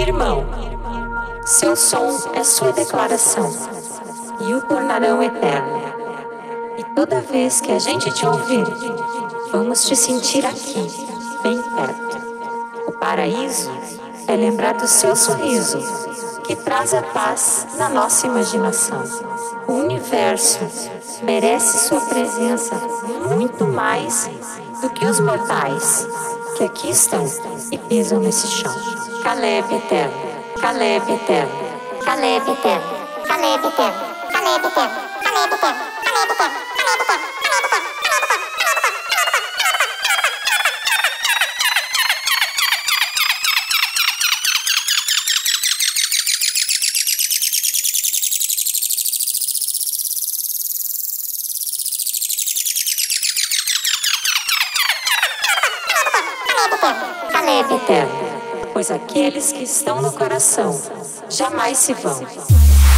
Irmão, seu som é sua declaração, e o tornarão eterno. E toda vez que a gente te ouvir, vamos te sentir aqui, bem perto. O paraíso é lembrar do seu sorriso, que traz a paz na nossa imaginação. O universo merece sua presença muito mais do que os mortais que aqui estão e pisam nesse chão. Caleb eterno, Caleb eterno, Caleb eterno, Caleb eterno, Caleb eterno, Caleb eterno, Caleb eterno, Caleb eterno. Caleb eterno, pois aqueles que estão no coração jamais se vão.